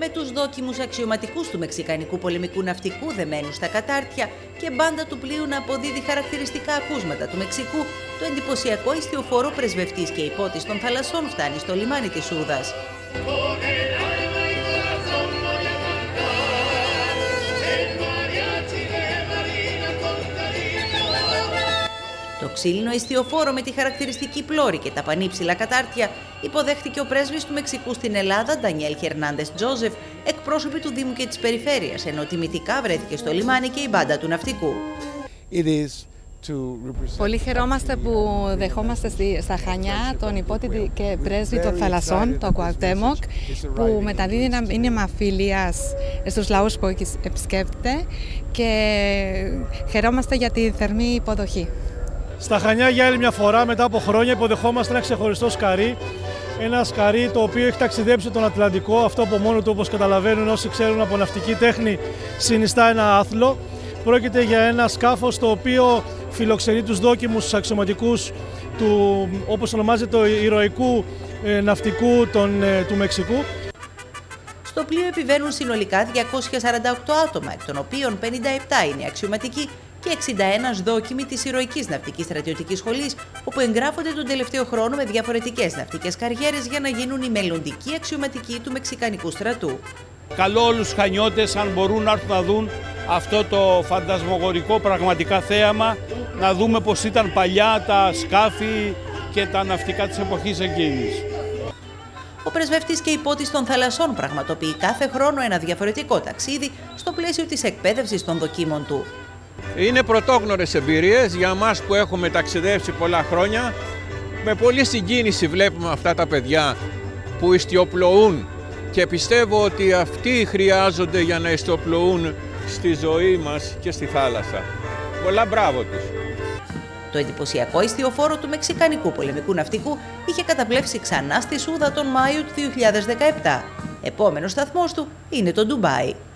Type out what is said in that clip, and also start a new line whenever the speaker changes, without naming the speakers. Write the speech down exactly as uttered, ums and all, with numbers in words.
τους δόκιμους αξιωματικούς του μεξικανικού πολεμικού ναυτικού δεμένους στα κατάρτια και μπάντα του πλοίου να αποδίδει χαρακτηριστικά ακούσματα του Μεξικού, το εντυπωσιακό ιστιοφόρο πρεσβευτής και υπότης των θαλασσών φτάνει στο λιμάνι της Σούδας. Το ξύλινο ιστιοφόρο με τη χαρακτηριστική πλώρη και τα πανύψηλα κατάρτια υποδέχτηκε ο πρέσβης του Μεξικού στην Ελλάδα, Ντανιέλ Χερνάντες Τζόζεφ, εκπρόσωποι του Δήμου και της Περιφέρειας, ενώ τιμητικά βρέθηκε στο λιμάνι και η μπάντα του ναυτικού.
Πολύ χαιρόμαστε που δεχόμαστε στα Χανιά τον υπότη και πρέσβη των θαλασσών, το Κουαρτέμοκ, που μεταδίδει ένα μήνυμα φιλίας στους λαούς που επισκέπτεται και χαιρόμαστε για τη θερμή υποδοχή.
Στα Χανιά για άλλη μια φορά μετά από χρόνια υποδεχόμαστε ένα ξεχωριστό σκαρί. Ένα σκαρί το οποίο έχει ταξιδέψει τον Ατλαντικό. Αυτό από μόνο του, όπως καταλαβαίνουν όσοι ξέρουν από ναυτική τέχνη, συνιστά ένα άθλο. Πρόκειται για ένα σκάφος το οποίο φιλοξενεί τους δόκιμους αξιωματικούς του, όπως ονομάζεται, το ηρωικού ε, ναυτικού των, ε, του Μεξικού.
Στο πλοίο επιβαίνουν συνολικά διακόσια σαράντα οκτώ άτομα, εκ των οποίων πενήντα επτά είναι αξιωματικοί και εξήντα ένα δόκιμοι της Ηρωικής Ναυτικής Στρατιωτικής Σχολής, όπου εγγράφονται τον τελευταίο χρόνο με διαφορετικές ναυτικές καριέρες για να γίνουν οι μελλοντικοί αξιωματικοί του Μεξικανικού στρατού.
Καλώ όλους τους Χανιώτες, αν μπορούν να έρθουν να δουν αυτό το φαντασμογορικό πραγματικά θέαμα, να δούμε πως ήταν παλιά τα σκάφη και τα ναυτικά της εποχής εκείνης.
Ο πρεσβευτής και υπότης των θαλασσών πραγματοποιεί κάθε χρόνο ένα διαφορετικό ταξίδι στο πλαίσιο της εκπαίδευσης των δοκίμων του.
Είναι πρωτόγνωρες εμπειρίες για μας που έχουμε ταξιδέψει πολλά χρόνια. Με πολλή συγκίνηση βλέπουμε αυτά τα παιδιά που ιστιοπλοούν και πιστεύω ότι αυτοί χρειάζονται για να ιστιοπλοούν στη ζωή μας και στη θάλασσα. Πολλά μπράβο τους.
Το εντυπωσιακό ιστιοφόρο του Μεξικανικού πολεμικού ναυτικού είχε καταπλέψει ξανά στη Σούδα τον Μάιο του δύο χιλιάδες δεκαεπτά. Επόμενος σταθμός του είναι το Ντουμπάι.